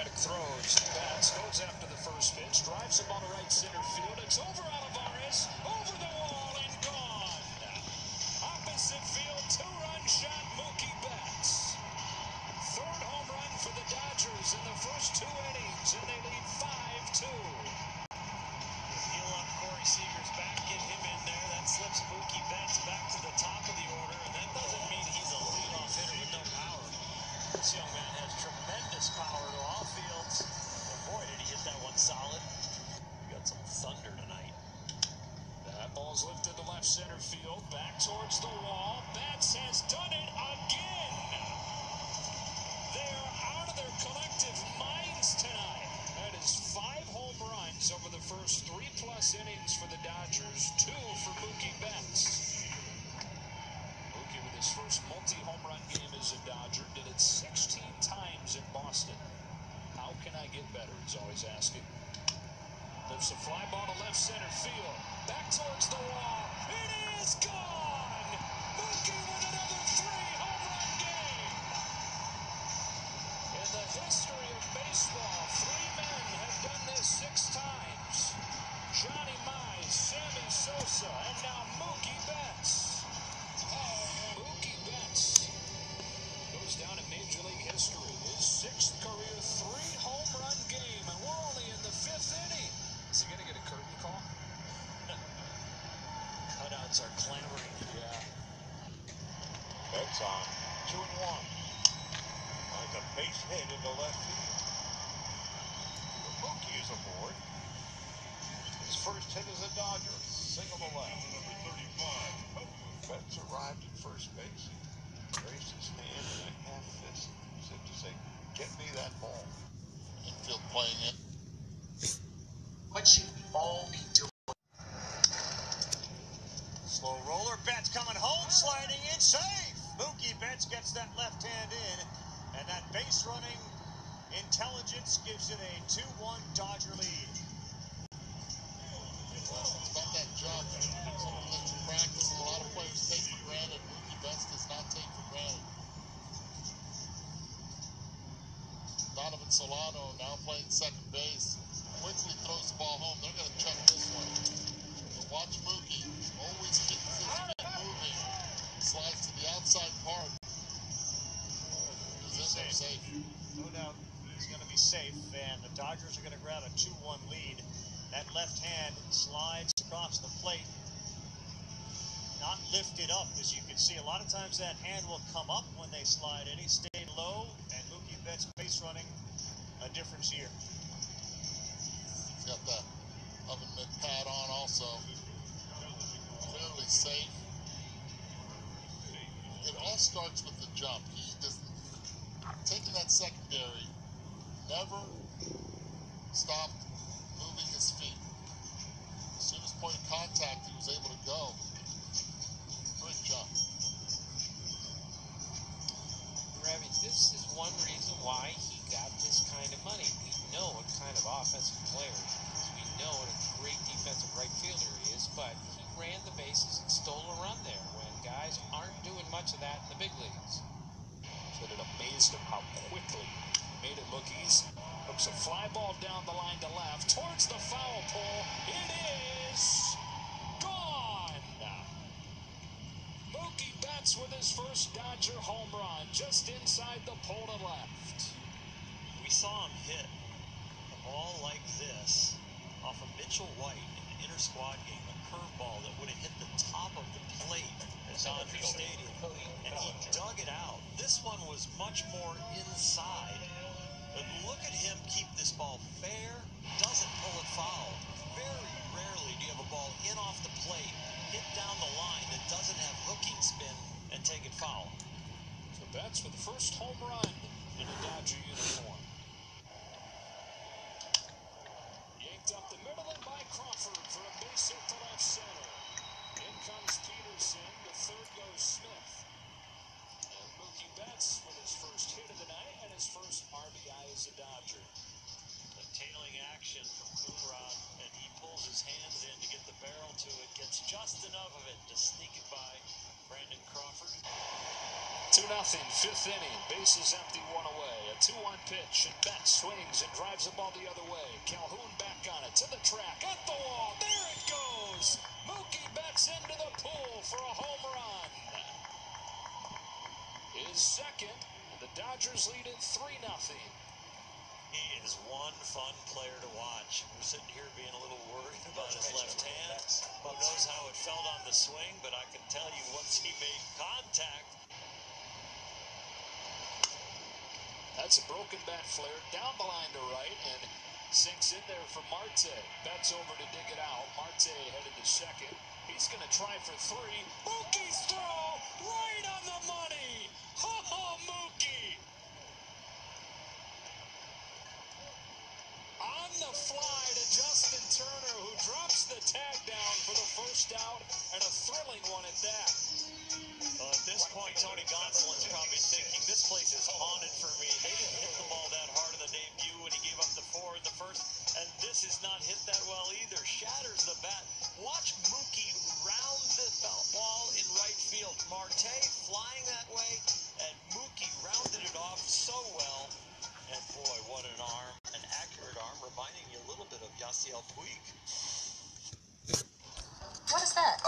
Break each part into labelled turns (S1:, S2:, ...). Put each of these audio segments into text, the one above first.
S1: Dramatic throws. Bats goes after the first pitch. Drives him on the right center field. It's over Olivares. Over the wall and gone. Opposite field, two-run shot, Mookie Betts. Third home run for the Dodgers in the first 2 innings, and they lead 5-2.
S2: Heel up Corey Seager's back, get him in there. That slips Mookie Betts back to the top of the order, and that doesn't mean he's a leadoff hitter with no power. This young man has tremendous power to all fields, and boy, did he hit that one solid. We got some thunder tonight.
S1: That ball's lifted to left center field, back towards the wall. Betts has done it again. They're out of their collective minds tonight. That is 5 home runs over the first 3+ innings for the Dodgers, 2 for Mookie Betts. Mookie with his first multi-home run game as a Dodger, did it 16 times in Boston. How can I get better, he's always asking. Lifts a fly ball to left center field. Back towards the wall. It is gone! Mookie with another 3-home run game! In the history of baseball, 3 men have done this 6 times. Johnny Mize, Sammy Sosa, and now Mookie Betts. Mookie Betts goes down in Major League history. His 6th career 3-home run game, and we're only in the 5th inning. Is he going to get a curtain call?
S2: Cutouts are clamoring.
S1: Yeah.
S3: Betts on 2-1. Like a base hit into left field. Mookie is aboard. His first hit as a Dodger. Single to left. Number 35. Betts arrived at first base. Raised his hand in a half fist. As if to say, get me that ball. Infield playing it.
S4: What should we all be doing?
S2: Slow roller, Betts coming home, sliding in, safe! Mookie Betts gets that left hand in, and that base running intelligence gives it a 2-1 Dodger lead.
S5: It's about that jump. Something that you practice and a lot of players take for granted. Mookie Betts does not take for granted. Donovan Solano now playing second base. Quickly throws the ball home. They're going to check this one. But watch Mookie. Always keeps his feet moving. Slides to the outside part. He's in there safe.
S2: No doubt he's going to be safe, and the Dodgers are going to grab a 2-1 lead. That left hand slides across the plate. Not lifted up, as you can see. A lot of times that hand will come up when they slide in. He stayed low, and Mookie Betts base running a difference here.
S5: He's got that oven mitt pad on also. Clearly safe. It all starts with the jump. He just taking that secondary, never stopped moving his feet. As soon as point of contact, he was able to go. Great jump.
S6: Ravi, this is one reason why he got this kind of money. We know what kind of offensive player he is. We know what a great defensive right fielder he is, but he ran the bases and stole a run there when guys aren't doing much of that in the big leagues.
S1: Said it amazed him how quickly he made it look easy. Hooks a fly ball down the line to left, towards the foul pole. It is gone! Mookie Betts with his first Dodger home run, just inside the pole to left.
S2: We saw him hit a ball like this off of Mitchell White in an inter-squad game, a curveball that would have hit the top of the plate at Dodger Stadium, and he dug it out. This one was much more inside, but look at him keep this ball fair, doesn't pull it foul. Very rarely do you have a ball in off the plate, hit down the line that doesn't have hooking spin and take it foul.
S1: So Betts with the first home run in a Dodger uniform. Yanked up the middle and by Crawford for a base hit to left center. In comes Peterson, to third goes Smith. And Mookie Betts with his first hit of the night and his first RBI as a Dodger.
S2: The tailing action from Coonrod, and he pulls his hands in to get the barrel to it, gets just enough of it to sneak it by Brandon Crawford.
S1: 2-0, fifth inning. Bases empty, one away. A 2-1 pitch, and Betts swings and drives the ball the other way. Calhoun back on it, to the track, at the wall. There it goes. Mookie Betts into the pool for a home run. His second, and the Dodgers lead it 3-0.
S2: He is one fun player to watch. We're sitting here being a little worried about his left hand. Who knows how it felt on the swing, but I can tell you once he made contact.
S1: That's a broken bat flare down the line to right and sinks in there for Marte. Betts over to dig it out. Marte headed to second. He's going to try for three. Mookie's throw right on the money. Oh, Mookie. On the fly to Justin Turner, who drops the tag down for the first out, and a thrilling one at that.
S2: At this point, Tony Gonsolin's probably thinking, this place is haunted for me. They didn't hit the ball that hard in the debut when he gave up the 4 in the first, and this is not hit that well either. Shatters the bat. Watch Mookie round the ball in right field. Marte flying that way, and Mookie rounded it off so well. And boy, what an arm, an accurate arm, reminding you a little bit of Yasiel Puig.
S4: What is that?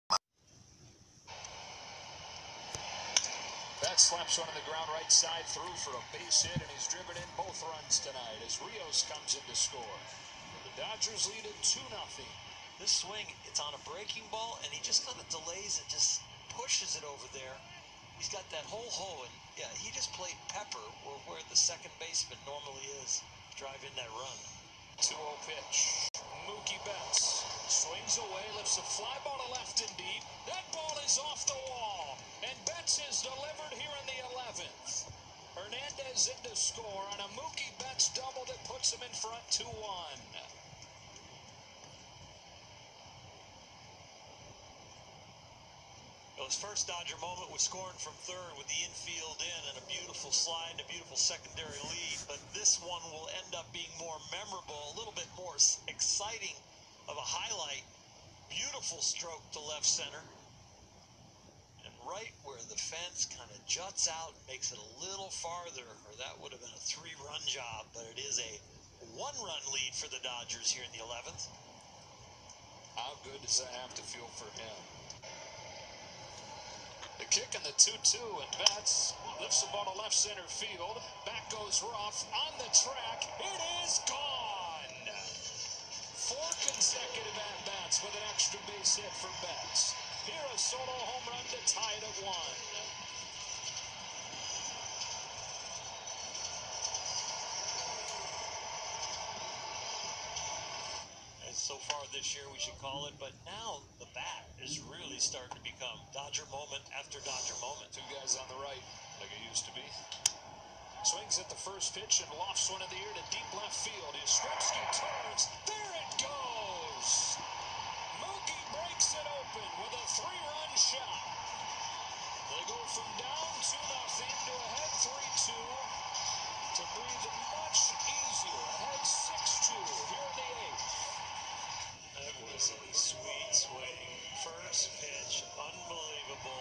S1: Betts slaps one on the ground right side through for a base hit, and he's driven in both runs tonight as Rios comes in to score. The Dodgers lead it 2-0.
S2: This swing, it's on a breaking ball, and he just kind of delays it, just pushes it over there. He's got that whole hole, and yeah, he just played Pepper where the second baseman normally is. Drive in that run.
S1: 2-0 pitch. Mookie Betts swings away, lifts a fly ball to left and deep. That ball is off the wall, and Betts is delivered here in the 11th. Hernandez in to score on a Mookie Betts double that puts him in front 2-1.
S2: His first Dodger moment was scoring from third with the infield in and a beautiful slide and a beautiful secondary lead. But this one will end up being more memorable, a little bit more exciting of a highlight. Beautiful stroke to left center. And right where the fence kind of juts out, makes it a little farther, or that would have been a 3-run job. But it is a 1-run lead for the Dodgers here in the 11th.
S1: How good does that have to feel for him? The kick in the 2-2, and Betts lifts the ball to left center field. Back goes Ruff on the track. It is gone. 4 consecutive at-bats with an extra base hit for Betts. Here a solo home run to tie it at 1.
S2: So far this year, we should call it, but now the bat is really starting to become Dodger moment after Dodger moment.
S1: 2 guys on the right, like it used to be. Swings at the first pitch and lofts one in the air to deep left field. Yastrzemski turns. There it goes. Mookie breaks it open with a 3-run shot. They go from down 2-0 to ahead 3-2 to breathe much easier. Ahead 6-2 here in the 8th.
S2: That was a sweet swing. First pitch, unbelievable.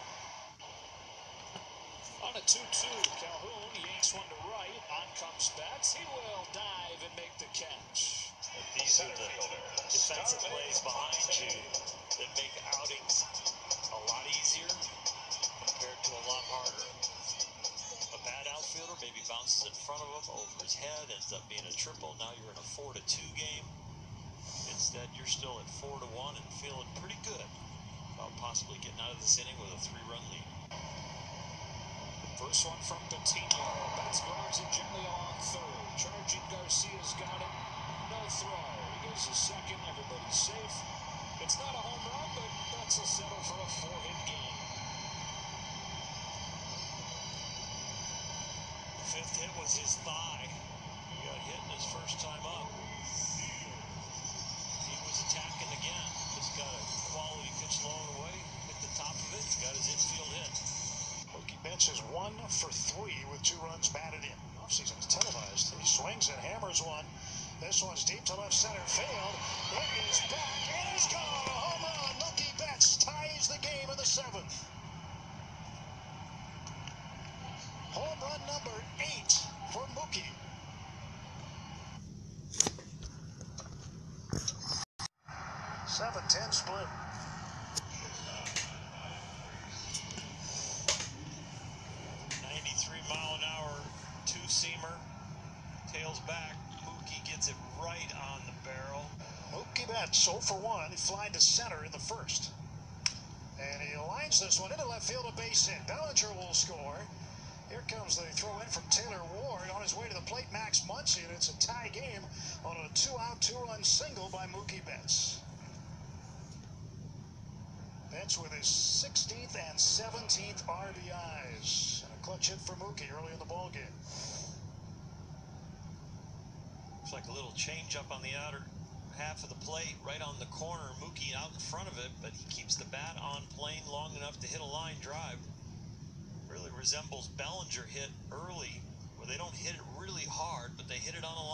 S1: On a 2-2, Calhoun yanks one to right. On comes Betts. He will dive and make the catch.
S2: These are the defensive plays behind you that make outings a lot easier compared to a lot harder. A bad outfielder maybe bounces in front of him over his head, ends up being a triple. Now you're in a 4-2 game. Instead, you're still at 4-1 and feeling pretty good about possibly getting out of this inning with a 3-run lead.
S1: First one from Patino. Betts guards it gently along third. Charging Garcia's got it. No throw. He goes to second. Everybody's safe. It's not a home run, but Betts will settle for a 4-hit game.
S2: The 5th hit was his thigh. He got hit in his first time up. Attacking again. Just got a quality pitch low and away. Hit the top of it. Got his infield hit.
S7: Mookie Betts is 1 for 3 with 2 runs batted in. Offseason is televised. He swings and hammers one. This one's deep to left center field. It is back. It is gone. A home run. Mookie Betts ties the game in the 7th. 7-10 split.
S2: Two-seamer, tails back. Mookie gets it right on the barrel.
S7: Mookie Betts 0 for 1. He flied to center in the first. And he lines this one into left field, a base hit. Bellinger will score. Here comes the throw in from Taylor Ward. On his way to the plate, Max Muncy, and it's a tie game on a 2-out, 2-run single by Mookie Betts. Betts with his 16th and 17th RBIs. And a clutch hit for Mookie early in the ballgame.
S2: Looks like a little change up on the outer half of the plate, right on the corner. Mookie out in front of it, but he keeps the bat on plane long enough to hit a line drive. Really resembles Bellinger hit early, where they don't hit it really hard, but they hit it on a